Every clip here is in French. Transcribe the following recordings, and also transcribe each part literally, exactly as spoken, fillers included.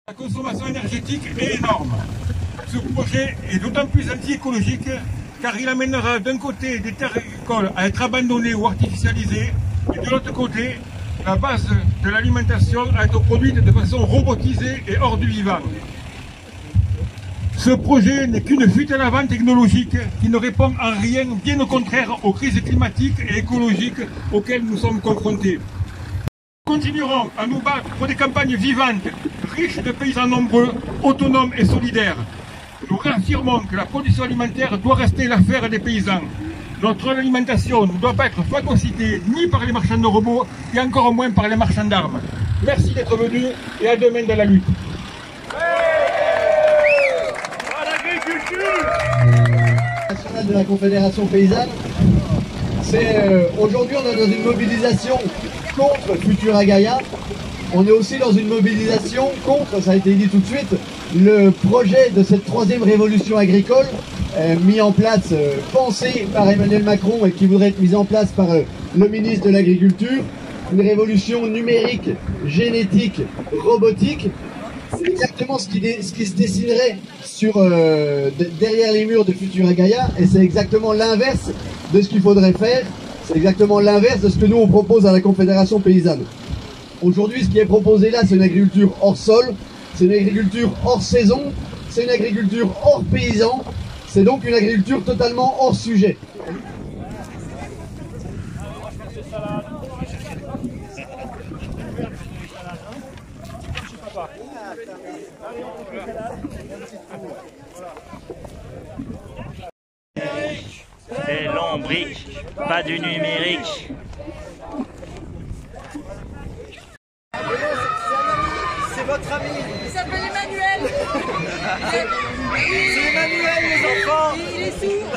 La consommation énergétique est énorme. Ce projet est d'autant plus anti-écologique car il amènera d'un côté des terres agricoles à être abandonnées ou artificialisées et de l'autre côté, la base de l'alimentation à être produite de façon robotisée et hors du vivant. Ce projet n'est qu'une fuite à l'avant technologique qui ne répond en rien, bien au contraire, aux crises climatiques et écologiques auxquelles nous sommes confrontés. Nous continuerons à nous battre pour des campagnes vivantes, riches de paysans nombreux, autonomes et solidaires. Nous réaffirmons que la production alimentaire doit rester l'affaire des paysans. Notre alimentation ne doit pas être phagocytée ni par les marchands de robots et encore moins par les marchands d'armes. Merci d'être venus et à demain dans la lutte. Nationale de la Confédération paysanne, c'est euh, aujourd'hui on est dans une mobilisation contre Futura-Gaia. On est aussi dans une mobilisation contre, ça a été dit tout de suite, le projet de cette troisième révolution agricole euh, mis en place, euh, pensé par Emmanuel Macron et qui voudrait être mise en place par euh, le ministre de l'Agriculture. Une révolution numérique, génétique, robotique. C'est exactement ce qui, ce qui se dessinerait sur, euh, de, derrière les murs de Futura-Gaia, et c'est exactement l'inverse de ce qu'il faudrait faire. C'est exactement l'inverse de ce que nous on propose à la Confédération paysanne. Aujourd'hui, ce qui est proposé là, c'est une agriculture hors sol, c'est une agriculture hors saison, c'est une agriculture hors paysan, c'est donc une agriculture totalement hors sujet. C'est lombric, pas du numérique. C'est votre ami. Il s'appelle Emmanuel. C'est Emmanuel, les enfants. Il est sourd.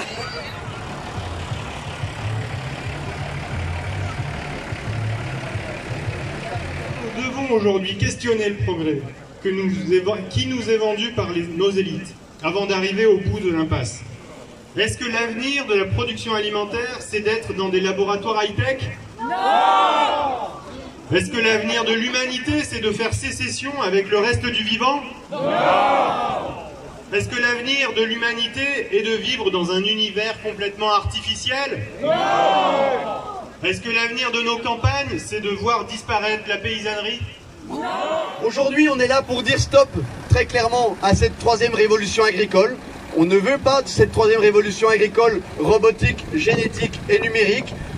Nous devons aujourd'hui questionner le progrès que nous est, qui nous est vendu par les, nos élites avant d'arriver au bout de l'impasse. Est-ce que l'avenir de la production alimentaire, c'est d'être dans des laboratoires high-tech? Non! Est-ce que l'avenir de l'humanité, c'est de faire sécession avec le reste du vivant? Non! Est-ce que l'avenir de l'humanité est de vivre dans un univers complètement artificiel? Non! Est-ce que l'avenir de nos campagnes, c'est de voir disparaître la paysannerie? Non! Aujourd'hui, on est là pour dire stop, très clairement, à cette troisième révolution agricole. On ne veut pas de cette troisième révolution agricole robotique, génétique et numérique.